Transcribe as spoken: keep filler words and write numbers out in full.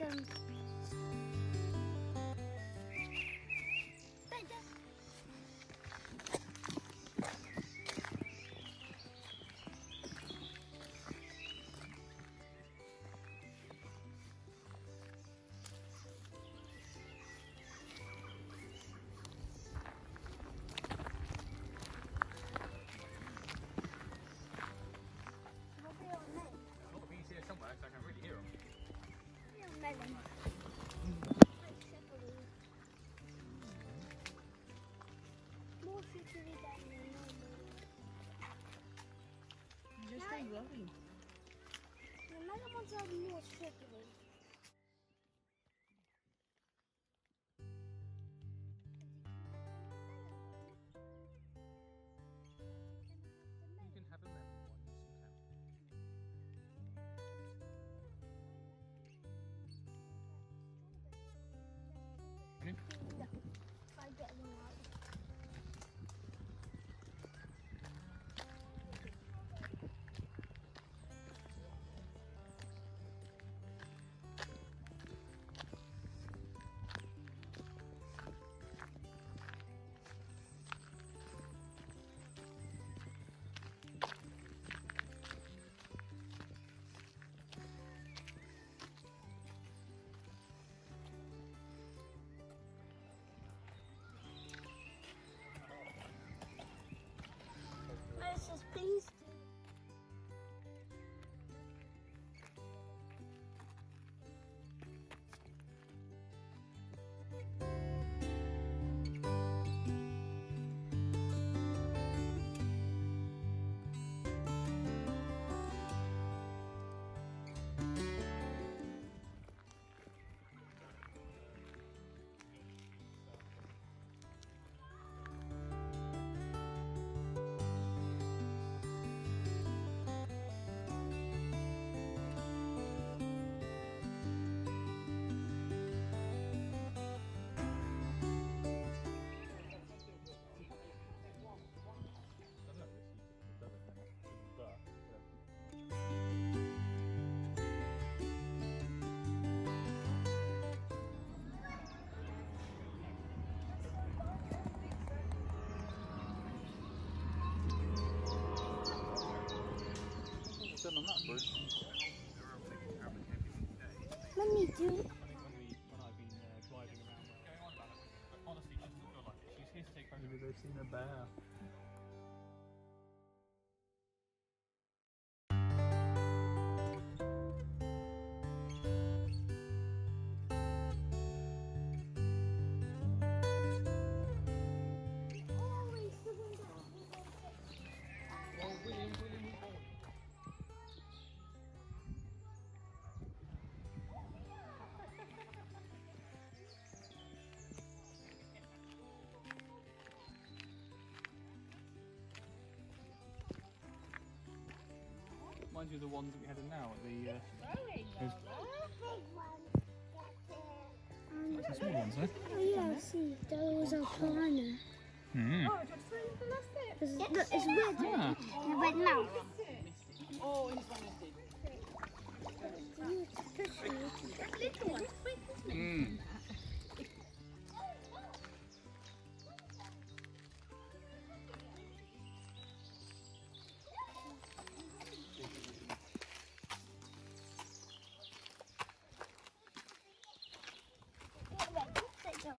them. Melon. More sugary than normal. Just no. Lovely. The melon ones are more sugary. You can have a lemon one, yes you can. No, I get them out. Please do. Done on that bridge. Let me do. When, we, when I've been uh, driving around, going on about it, but honestly, she doesn't feel like it. She's here to take photos. Maybe they've seen a bear. Mind you, the ones that we had in now at the. Uh, those, that's the small ones, eh? Oh yeah, I see. There was a piranha. Mm. Oh, just that's it. It's, look, it's red. Ah. And a red mouth. Oh, he's gonna see. You push me.